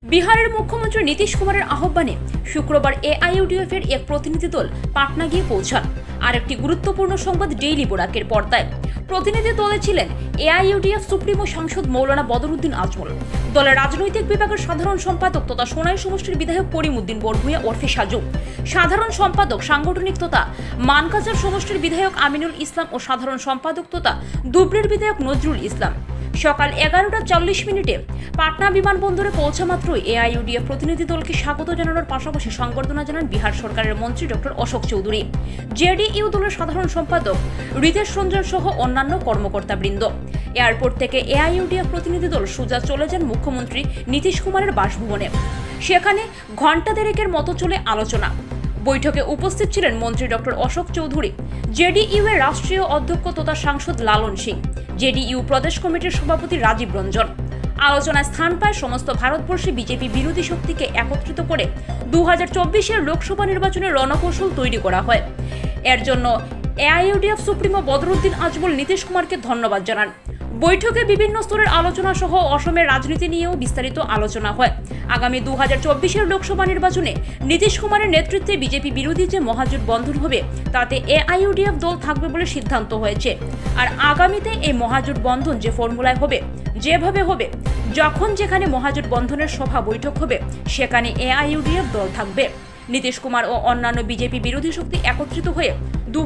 বিহারের মুখ্যমন্ত্রী নীতিশ কুমারের আহ্বানে শুক্রবার এআইইউডিএফ এর এক প্রতিনিধি দল পাটনা গিয়ে পৌঁছান। আরেকটি গুরুত্বপূর্ণ সংবাদ ডেইলি বোরাকের পর্দায়। প্রতিনিধি দলে ছিলেন এআইইউডিএফ সুপ্রিমো সাংসদ মৌলানা বদরুদ্দিন আজমল, দলের রাজনৈতিক বিভাগের সাধারণ সম্পাদক তথা সোনাই সমষ্টির বিধায়ক করিমউদ্দিন বড়ভূঁইয়া ওরফে সাজু, সাধারণ সম্পাদক সাংগঠনিক তথা মানকাজার সমষ্টির বিধায়ক আমিনুল ইসলাম ও সাধারণ সম্পাদক তথা ধুবড়ীর বিধায়ক নজরুল ইসলাম। সকাল 11:40 পাটনা বিমানবন্দরে পৌঁছা মাত্রই এআইইউডিএফ প্রতিনিধি দলকে স্বাগত জানানোর পাশাপাশি সংবর্ধনা জানান বিহার সরকারের মন্ত্রী ডক্টর অশোক চৌধুরী, জেডিইউ দলের সাধারণ সম্পাদক রিতেশ রঞ্জন সহ অন্যান্য কর্মকর্তাবৃন্দ। এয়ারপোর্ট থেকে এআইইউডিএফ প্রতিনিধি দল সোজা চলে যান মুখ্যমন্ত্রী নীতিশ কুমারের বাসভবনে। সেখানে ঘণ্টা দেড়েকের মতো চলে আলোচনা। বৈঠকে উপস্থিত ছিলেন মন্ত্রী ডক্টর অশোক চৌধুরী, জেডিইউ এর রাষ্ট্রীয় অধ্যক্ষ তথা সাংসদ লালন সিং, জেডিইউ প্রদেশ কমিটির সভাপতি রাজীব রঞ্জন। আলোচনায় স্থান পায় সমস্ত ভারতবর্ষে বিজেপি বিরোধী শক্তিকে একত্রিত করে 2024 লোকসভা নির্বাচনের রণকৌশল তৈরি করা হয়। এর জন্য এআইইউডিএফ সুপ্রিমো বদরুদ্দিন আজমল নীতিশ কুমারকে ধন্যবাদ জানান। বৈঠকে বিভিন্ন স্তরের আলোচনা সহ অসমের রাজনীতি নিয়েও বিস্তারিত আলোচনা হয়। আগামী 2024 লোকসভা নির্বাচনে নীতিশ কুমারের নেতৃত্বে বিজেপি বিরোধী যে মহাজোট বন্ধন হবে তাতে এআইইউডিএফ দল থাকবে বলে সিদ্ধান্ত হয়েছে। আর আগামীতে এই মহাজোট বন্ধন যে ফর্মুলায় হবে, যেভাবে হবে, যখন যেখানে মহাজোট বন্ধনের সভা বৈঠক হবে সেখানে এআইইউডিএফ দল থাকবে। নীতিশ কুমার ও অন্যান্য বিজেপি বিরোধী শক্তি একত্রিত হয়ে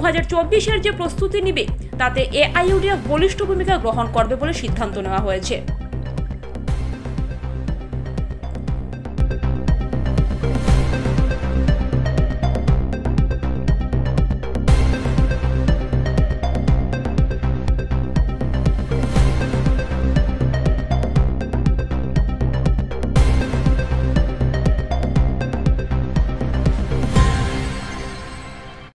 2024 যে প্রস্তুতি নিবে তাতে এআইইউডিএফ বলিষ্ঠ ভূমিকা গ্রহণ করবে বলে সিদ্ধান্ত নেওয়া হয়েছে।